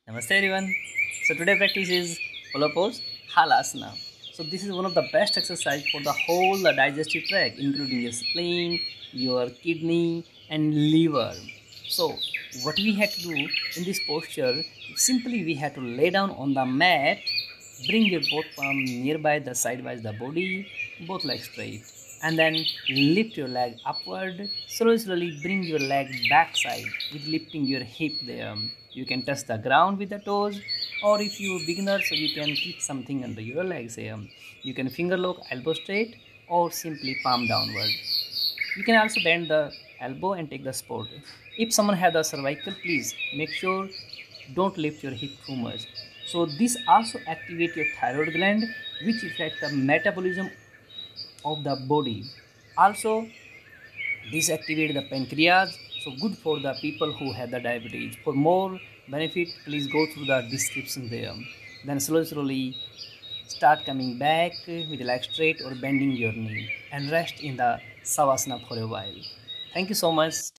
Namaste everyone. So today practice is pull-up pose halasana. So this is one of the best exercise for the whole digestive tract, including your spleen, your kidney, and liver. So what we have to do in this posture, simply we have to lay down on the mat, bring your both palm nearby the sidewise the body, both legs straight, and then lift your leg upward. Slowly bring your leg backside with lifting your hip there. You can touch the ground with the toes, or if you are beginner, so you can keep something under your legs here. You can finger lock elbow straight or simply palm downward. You can also bend the elbow and take the support. If someone has the cervical, please make sure don't lift your hip too much. So this also activate your thyroid gland, which affect the metabolism of the body. Also this activate the pancreas, so good for the people who have the diabetes. For more benefit, please go through the description there. Then slowly start coming back with leg straight or bending your knee and rest in the savasana for a while. Thank you so much.